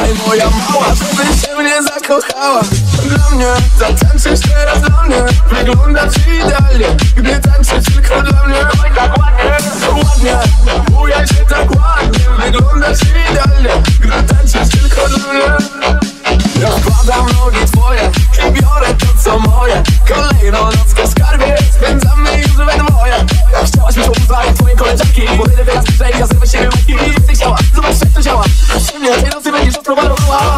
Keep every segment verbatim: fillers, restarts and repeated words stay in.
Daj moja mała, żebyś się mnie zakochała. Dla mnie zatańczysz teraz dla mnie. Wygląda ci idealnie, gdy tańczysz tylko dla mnie. Tak ładnie, ładnie, bujaj się tak ładnie. Wygląda ci idealnie, gdy tańczysz tylko dla mnie. Rozkładam nogi twoje i biorę to co moje. Kolejną nockę w skarbie spędzamy już we dwoje. Chciałaś mieć łobuza jak twoje koleżanki, bo tyle wyraz bliżej, ja zerwę siebie majtki. I ty chciała, zobacz jak to działa. Przy mnie tej nocy będziesz odprowadzała.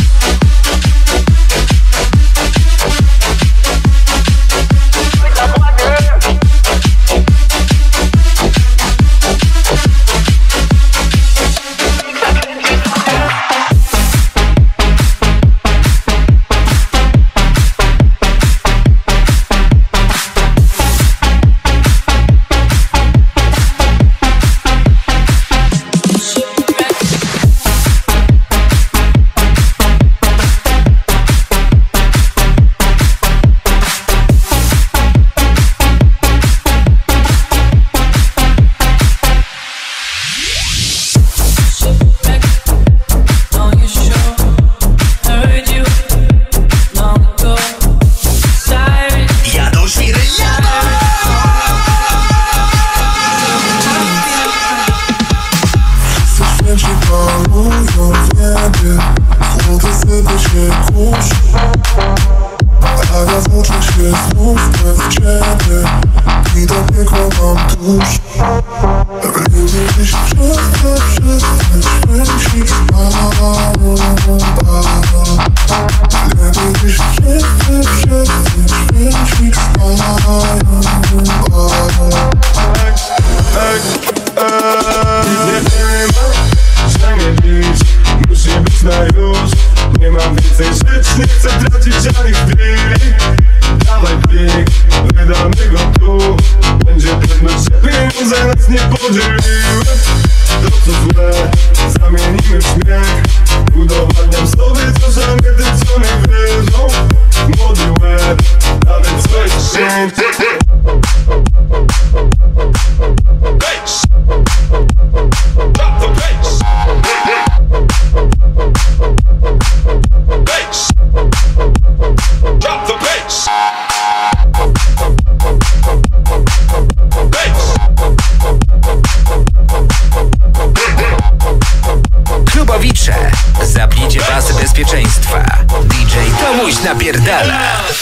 Napierdala.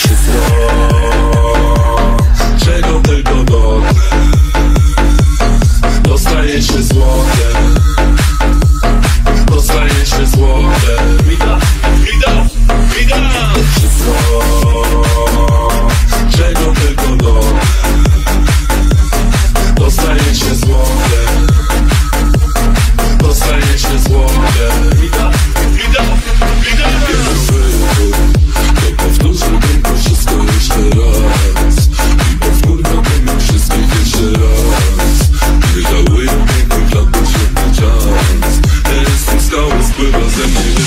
Czego tylko do dostaje się złote, dostaje się złote. Wida, wida, wida. Czego tylko do dostaje się złote, dostaje się złote. Wida, wida, wida. Powtórzę tylko wszystko jeszcze raz i powtórkę powiem wszystkich jeszcze raz. Wydałuję pięknych lat do świetny czas. Teraz ten skały spływa ze mnie.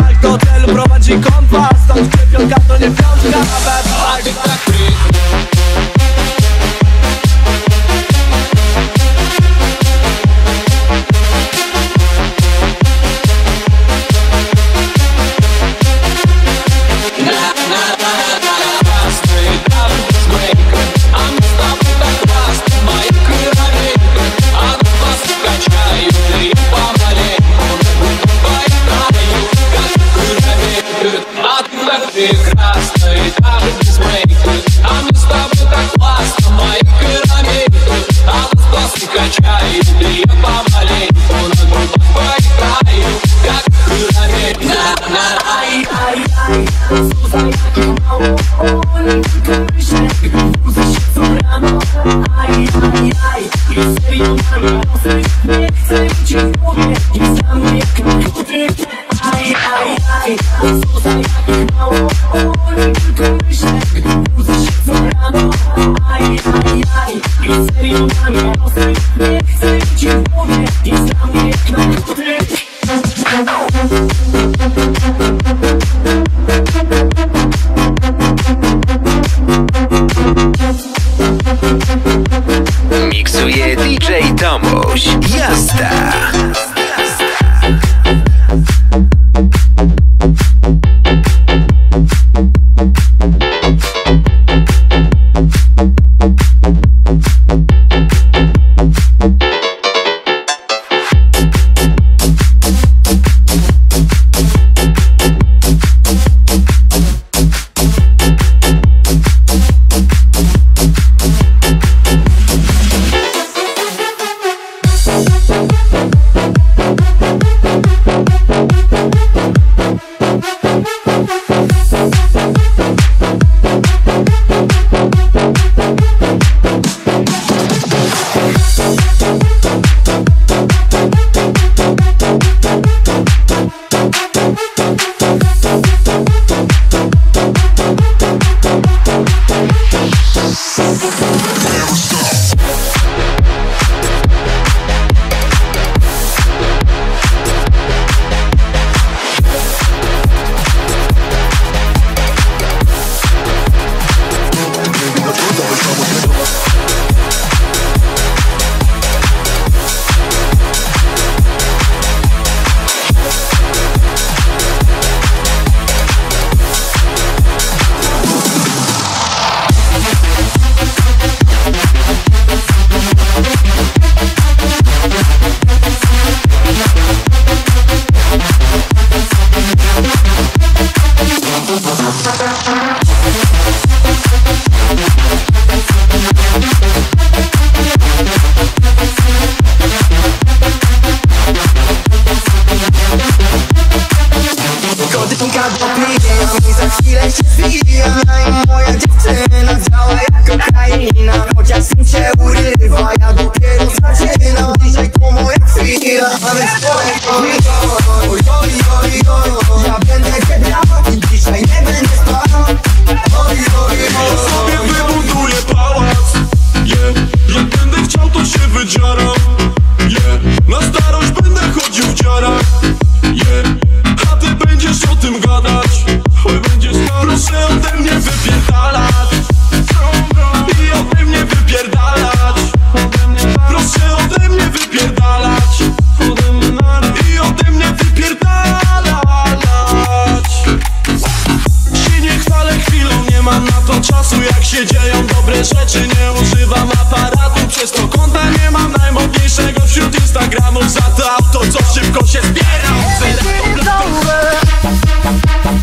Tak do hotelu prowadzi kompas, tam szczepionka to nie piątka, nawet tak. Прекрасный, так без мейка. А мы с тобой так классно, мои пирамиды. А нас пластик качает, и я помаленьку на губах поиграю, как пирамиды. Ай, ай, ай, Суза, я маło, не только myślę, zasiedzą rano. Aj, aj, aj, i serio mam rosy, nie chcę ci w głowie, jest dla mnie jak narkotyk. Aj, aj, aj, Suza, jak mało, nie tylko myślę, zasiedzą rano. Aj, aj, aj, i serio mam rosy, nie chcę ci w głowie, jest dla mnie jak narkotyk. Miksuje D J Tomuś. Jazda! Rzeczy nie używam aparatu, przez to konta nie mam najmodniejszego wśród Instagramów. Za to auto, co szybko się zbiera.